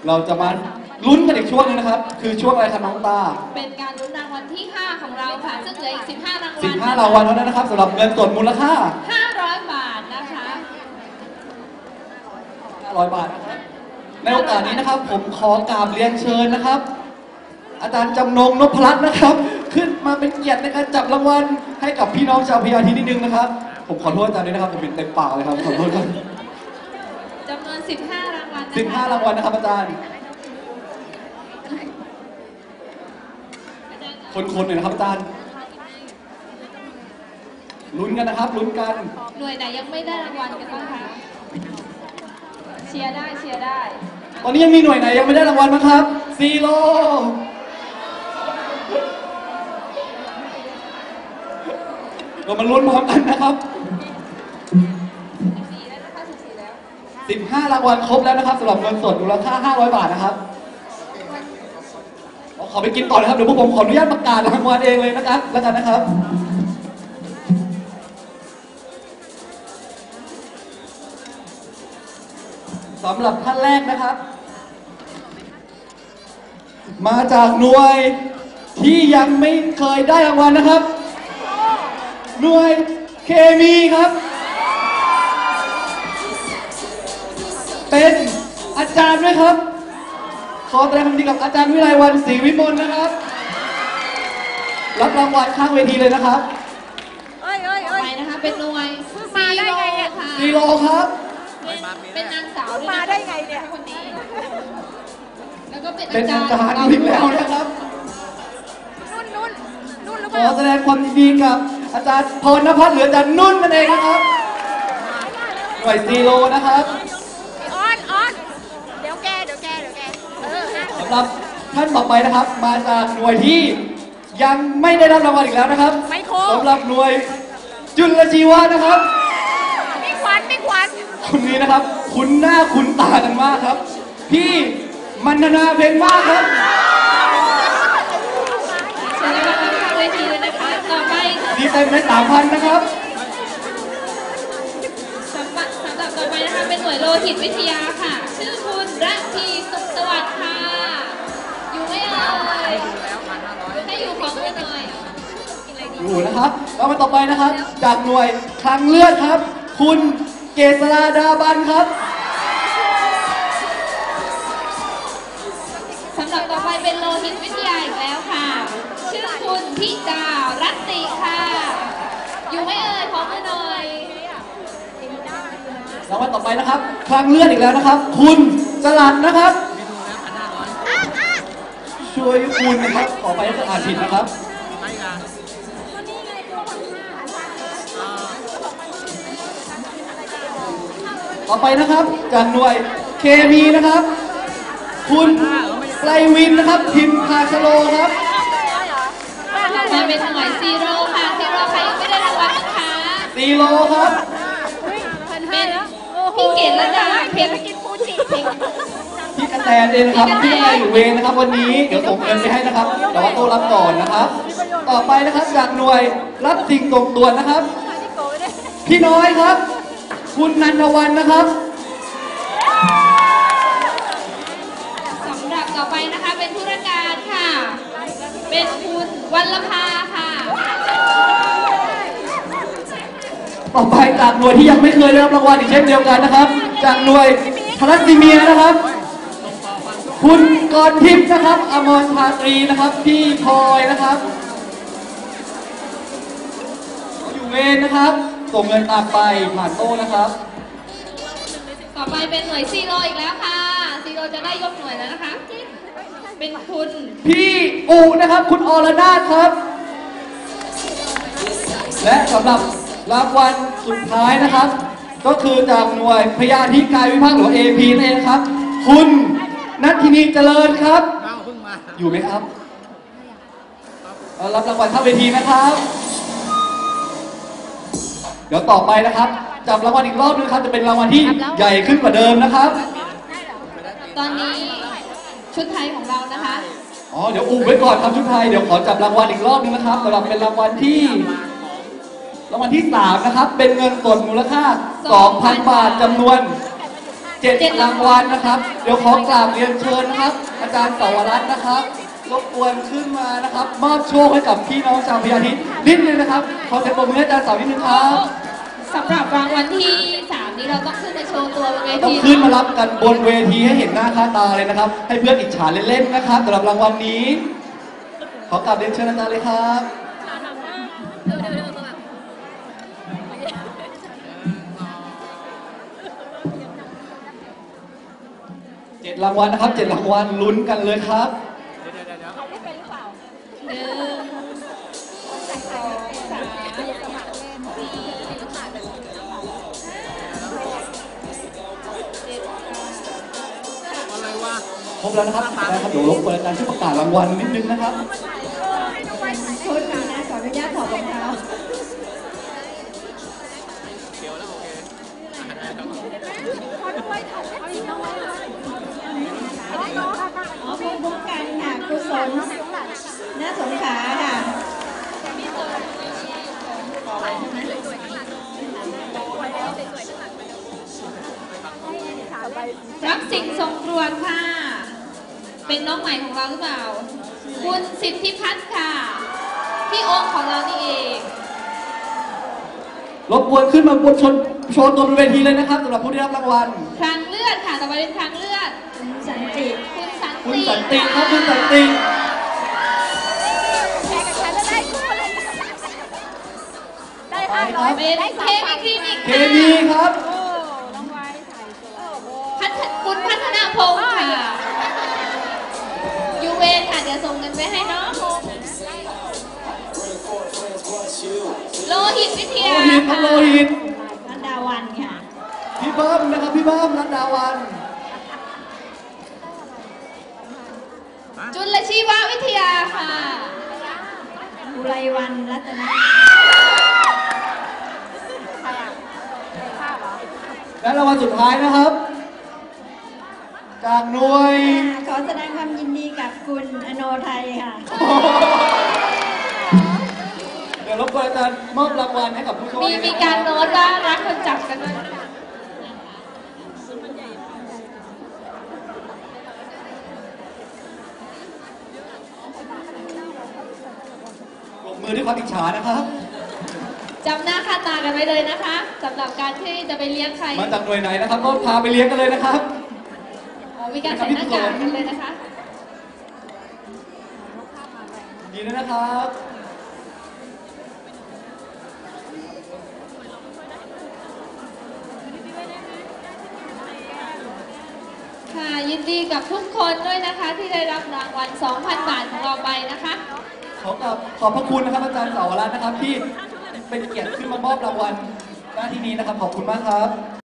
เราจะมาลุ้นกันอีกช่วงนึงนะครับคือช่วงอะไรครับน้องตาเป็นการลุ้นรางวัลที่ 5ของเราค่ะซึ่งเหลืออีก15 รางวัล 15 รางวัลเท่านั้นนะครับสำหรับเงินสดมูลค่า 500 บาทนะคะ 500 บาทนะครับในโอกาสนี้นะครับผมขอกราบเรียนเชิญนะครับอาจารย์จำนงนพรัตน์นะครับขึ้นมาเป็นเกียรติในการจับรางวัลให้กับพี่น้องชาวพยาธินิดนึงนะครับผมขอโทษอาจารย์ด้วยนะครับผมเป็นเต็มปากเลยครับขอโทษครับจำนวน15 รางวัล 15 รางวัลนะครับอาจารย์คนๆหน่อยนะครับอาจารย์ลุ้นกันนะครับลุ้นกันหน่วยไหนยังไม่ได้รางวัลกันบ้างคะเชียร์ได้ตอนนี้ยังมีหน่วยไหนยังไม่ได้รางวัลมั้งครับซีโร่เรามาลุ้นพร้อมกันนะครับ15 รางวัลครบแล้วนะครับสำหรับเงินสดมูลค่า500 บาทนะครับขอไปกินต่อนะครับเดี๋ยวพวกผมขออนุญาตประกาศรางวัลเองเลยนะครับแล้วกันนะครับสำหรับท่านแรกนะครับมาจากหน่วยที่ยังไม่เคยได้รางวัลนะครับหน่วยเคมีครับเป็นอาจารย์ด้วยครับขอแสดงความดีกับอาจารย์วิไลวรรณศรีวิมลนะครับรับรางวัลข้างเวทีเลยนะครับไปนะคะเป็นหน่วยซีโร่ค่ะซีโร่ครับเป็นนางสาวมาได้ไงเนี่ยคนนี้แล้วก็เป็นอาจารย์อีกแล้วนะครับนุ่นหรือเปขล่าอแสดงความดีกับอาจารย์พรณภัทรหรืออาจารย์นุ่นนั่นเองนะครับหน่วยซีโร่นะครับออนเดี๋ยวแกสำหรับท่านต่อไปนะครับมาจากหน่วยที่ยังไม่ได้รับรางวัลอีกแล้วนะครับสำหรับหน่วยจุลชีวะนะครับไม่ขวัญคนนี้นะครับคุ้นหน้าคุ้นตากันมากครับพี่มันนาเพ็ญมากครับเชิญรับรางวัลเวทีเลยนะคะต่อไปดีเต็มใน 3,000 นะครับสำหรับต่อไปนะคะเป็นหน่วยโลหิตวิทยาค่ะชื่อคุณระพีสุขสวัสดิ์ค่ะอยู่ไม่เอ่ยให้อยู่ของกันหน่อยอยู่นะครับแล้วมาต่อไปนะครับจากหน่วยคลังเลือดครับคุณเกษราดาบันครับสำหรับต่อไปเป็นโลหิตวิทยาอีกแล้วค่ะชื่อคุณพิจารัตติค่ะอยู่ไม่เอ่ยของกันหน่อยแล้วมาต่อไปนะครับคลังเลือดอีกแล้วนะครับคุณจรัญนะครับช่วยคุณนะครับขอไปถ้าอ่านผิดนะครับต่อไปนะครับจากหน่วยเคมีนะครับคุณไพรวินนะครับพิมพาชโลครับมาเป็นหน่วยซีโร่ค่ะซีโร่ใครยังไม่ได้รางวัลนะคะซีโร่ครับเป็นพี่เกศระดาเพชรพี่กระแตเองนะครับพี่กระแตอยู่เวรนะครับวันนี้เดี๋ยวส่งเงินไปให้นะครับแต่ว่าโต้รับก่อนนะครับต่อไปนะครับจากหน่วยรับสิ่งส่งตรวจนะครับพี่น้อยครับคุณนันทวรรณนะครับสำหรับต่อไปนะคะเป็นธุรการค่ะเป็นคุณวรรณภาค่ะต่อไปจากหน่วยที่ยังไม่เคยได้รับรางวัลอีกเช่นเดียวกันนะครับจากหน่วยทรัสซีเมียนะครับคุณกรทิพย์นะครับอมรภาตรีนะครับพี่พลอยนะครับอยู่เวรนะครับส่งเงินตามไปผ่านโต้นะครับต่อไปเป็นหน่วยซีโร่อีกแล้วค่ะซีโร่จะได้ยกหน่วยแล้วนะคะเป็นคุณพี่อูนะครับคุณอรนาถครับและสำหรับรางวัลสุดท้ายนะครับก็คือจากหน่วยพยาธิกายวิภาคหรือ AP นั่นเองครับคุณนัทธินีเจริญครับอยู่ไหมครับรับรางวัลข้างเวทีนะครับเดี๋ยวต่อไปนะครับจับรางวัลอีกรอบนึงครับจะเป็นรางวัลที่ใหญ่ขึ้นกว่าเดิมนะครับตอนนี้ชุดไทยของเรานะคะเดี๋ยวอุบไว้ก่อนครับชุดไทยเดี๋ยวขอจับรางวัลอีกรอบนึงนะครับสำหรับเป็นรางวัลที่3นะครับเป็นเงินสดมูลค่า 2,000 บาทจำนวน 7 รางวัลนะครับเดี๋ยวขอกราบเรียนเชิญนะครับ อาจารย์สวรัตน์นะครับรบกวนขึ้นมานะครับมอบโชคให้กับพี่น้องชาวพญาทินิดนึงนะครับขอเสียงปรบมือให้อาจารย์สาวนิดนึงครับสำหรับรางวัลที่ 3 นี้เราต้องขึ้นมาโชว์ตัวบนเวต้องทีขึ้นมารับกันบนเวทีให้เห็นหน้าค่าตาเลยนะครับ ให้เพื่อนอิจฉาเล่นๆนะครับสำหรับรางวัลนี้ ขอกราบเรียนเชิญอาจารย์เลยครับ7 รางวัลนะครับ7 รางวัลลุ้นกันเลยครับ 1 ครบแล้วนะครับเดี๋ยวรบกวนอาจารย์ช่วยประกาศรางวัลนิดนึงนะครับโทษทีนะขออนุญาตถอดรองเท้าอ๋อภูมิคุ้มกันค่ะกุศลน่าสงขลาค่ะรักสิ่งทรงตรวจค่ะ เป็นน้องใหม่ของเราหรือเปล่า คุณสิทธิพัฒน์ค่ะ พี่โอ๊คของเรานี่เองรบกวนขึ้นมาบนโชว์ตัวบนเวทีเลยนะครับสำหรับผู้ได้รับรางวัลครั้งเลือดค่ะ ต่อไปเป็นครั้งเลือด คุณสันติคุณสันติคุณสันติครับคุณสันติแข่งกับฉันแล้วได้คู่เลยได้ไปค 500 รับเป็นได้เคมีคลินิกเคมีครับโอ้น้องไว้ถ่ายตัวคุณพัฒนาพงศ์ค่ะยูเวนค่ะ เดี๋ยวส่งเงินไปให้เนาะโลหิตวิทโลยาหิตครับโลหิตนันดาวันค่ะพี่เบิ้มนะครับพี่เบิ้มรัตดาวันจุลชีววิทยาค่ะอุไรวันรัตนะใครอ่ะภาพเหรอและรางวัลสุดท้ายนะครับ จากหน่วยขอแสดงความยินดีกับคุณอโนไทยค่ะเดี๋ยวรบกวนอาจารย์มอบรางวัลให้กับผู้โชคดีมีการโน้ตว่ารักคนจับกันด้วยปรบมือด้วยความอิจฉานะครับจำหน้าค่าตากันไว้เลยนะคะสำหรับการที่จะไปเลี้ยงใครมาจากหน่วยไหนนะครับก็พาไปเลี้ยงกันเลยนะครับอ๋อมีการใส่หน้ากากกันเลยนะคะดีด้วยนะครับค่ะยินดีกับทุกคนด้วยนะคะที่ได้รับรางวัล 2,000 บาทของเราไปนะคะขอบพระคุณนะครับอาจารย์สาวรัตน์นะครับที่เป็นเกียรติขึ้นมามอบรางวัลหน้าที่นี้นะครับขอบคุณมากครับ